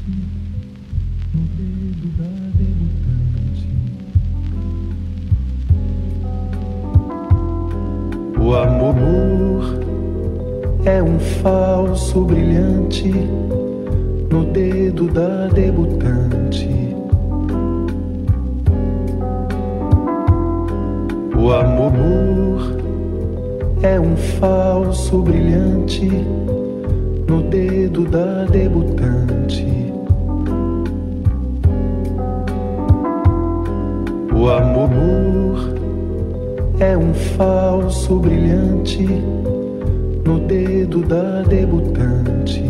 no dedo da debutante. O amor é um falso brilhante no dedo da debutante. O amor é um falso brilhante no dedo da debutante. O amor é um falso brilhante no dedo da debutante.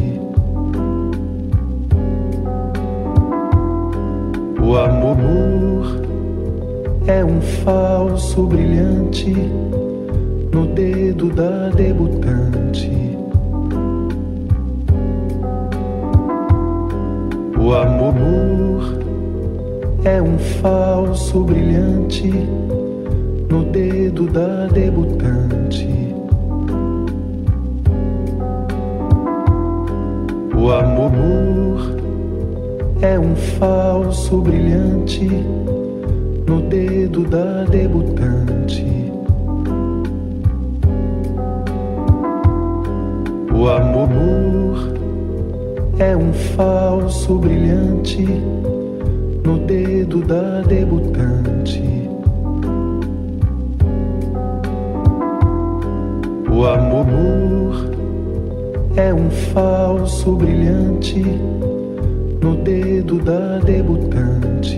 O amor é um falso brilhante no dedo da debutante. O amor é um falso brilhante no dedo da debutante. O amor é um falso brilhante no dedo da debutante. O amor é um falso brilhante no dedo da debutante. O amor é um falso brilhante no dedo da debutante.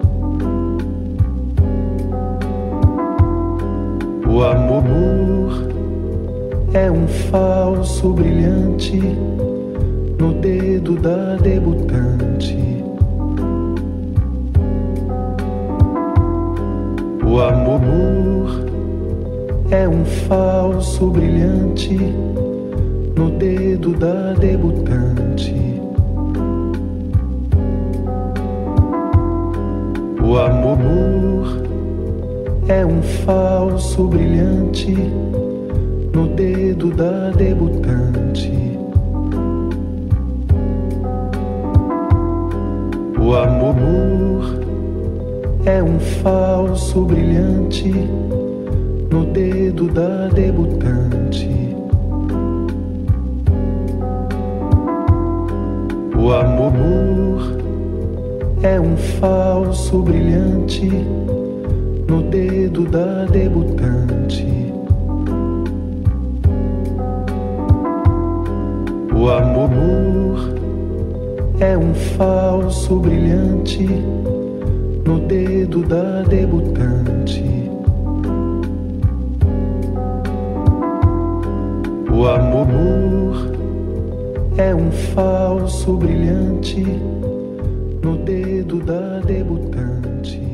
O amor é um falso brilhante no dedo da debutante. O amor é um falso brilhante no dedo da debutante. O amor é um falso brilhante no dedo da debutante. O amor é um falso brilhante no dedo da debutante. O amor é um falso brilhante no dedo da debutante. O amor é um falso brilhante no dedo da debutante. O amor é um falso brilhante no dedo da debutante.